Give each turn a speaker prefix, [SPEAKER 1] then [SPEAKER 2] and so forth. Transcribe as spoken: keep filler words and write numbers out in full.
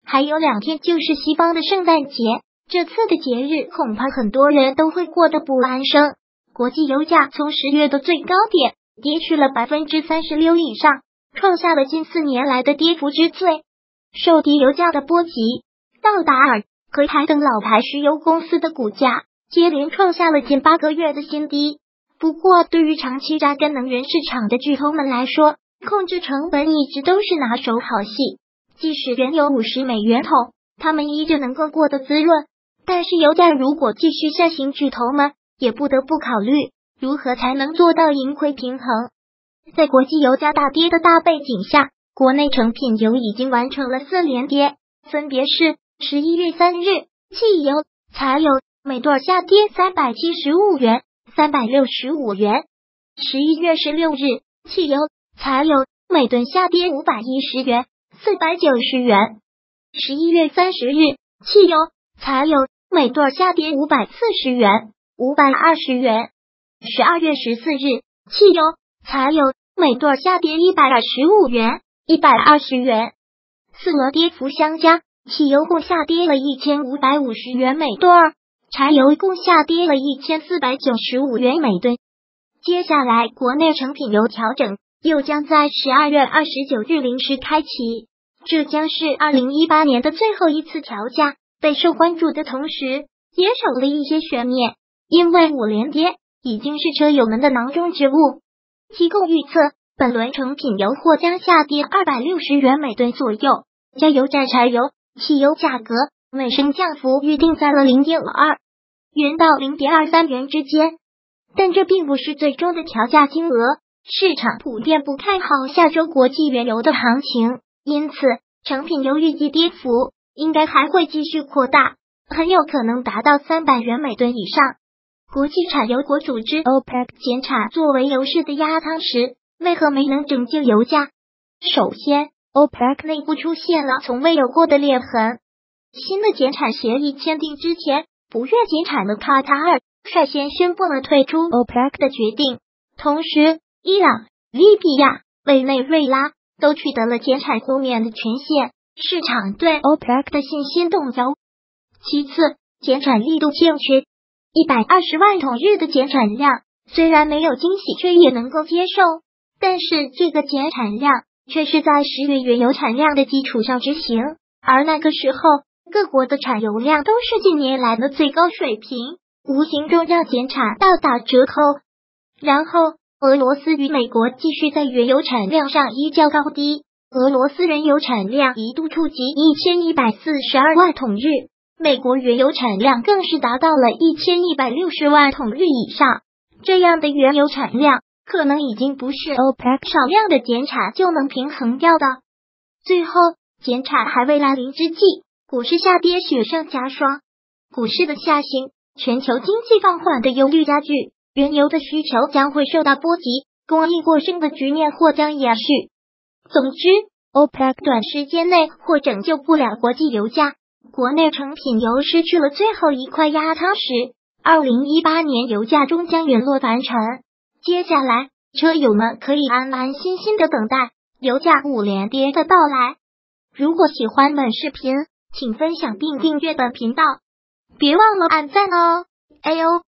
[SPEAKER 1] 还有两天就是西方的圣诞节，这次的节日恐怕很多人都会过得不安生。国际油价从十月的最高点跌去了 百分之三十六 以上，创下了近四年来的跌幅之最。受低油价的波及，道达尔、和台等老牌石油公司的股价接连创下了近八个月的新低。不过，对于长期扎根能源市场的巨头们来说，控制成本一直都是拿手好戏。即使原油五十美元桶，他们依旧能够过得滋润。但是油价如果继续下行，巨头们也不得不考虑如何才能做到盈亏平衡。在国际油价大跌的大背景下，国内成品油已经完成了四连跌，分别是十一月三日，汽油、柴油每吨下跌三百七十五元、三百六十五元；十一月十六日，汽油、柴油每吨下跌五百一十元、四百九十元；十一月三十日，汽油、柴油每吨下跌五百四十元、五百二十元；十二月十四日，汽油、柴油每吨下跌一百二十五元、一百二十元。四轮跌幅相加，汽油共下跌了一千五百五十元每吨，柴油共下跌了一千四百九十五元每吨。接下来，国内成品油调整又将在十二月二十九日零时开启，这将是二零一八年的最后一次调价。备受关注的同时，也守了一些悬念，因为五连跌已经是车友们的囊中之物。机构预测，本轮成品油或将下跌二百六十元每吨左右，加油站柴油、汽油价格每升降幅预定在了 零点五二元到 零点二三元之间。但这并不是最终的调价金额，市场普遍不看好下周国际原油的行情，因此成品油预计跌幅应该还会继续扩大，很有可能达到三百元每吨以上。国际产油国组织 OPEC 减产作为油市的压汤石，为何没能拯救油价？首先 ，OPEC 内部出现了从未有过的裂痕。新的减产协议签订之前，不愿减产的卡塔尔率先宣布了退出 OPEC 的决定，同时伊朗、利比亚、委内瑞拉都取得了减产豁免的权限，市场对 OPEC 的信心动摇。其次，减产力度欠缺，一百二十万桶日的减产量虽然没有惊喜，却也能够接受，但是这个减产量却是在十月原油产量的基础上执行，而那个时候各国的产油量都是近年来的最高水平，无形中让减产大打折扣。然后俄罗斯与美国继续在原油产量上一较高低，俄罗斯原油产量一度触及一千一百四十二万桶日，美国原油产量更是达到了一千一百六十万桶日以上。这样的原油产量可能已经不是 OPEC 少量的减产就能平衡掉的。最后，减产还未来临之际，股市下跌雪上加霜，股市的下行，全球经济放缓的忧虑加剧，原油的需求将会受到波及，供应过剩的局面或将延续。总之 ，OPEC 短时间内或拯救不了国际油价，国内成品油失去了最后一块压汤石。二零一八年油价终将陨落凡尘。接下来，车友们可以安安心心的等待油价五连跌的到来。如果喜欢本视频，请分享并订阅本频道，别忘了按赞哦！哎呦。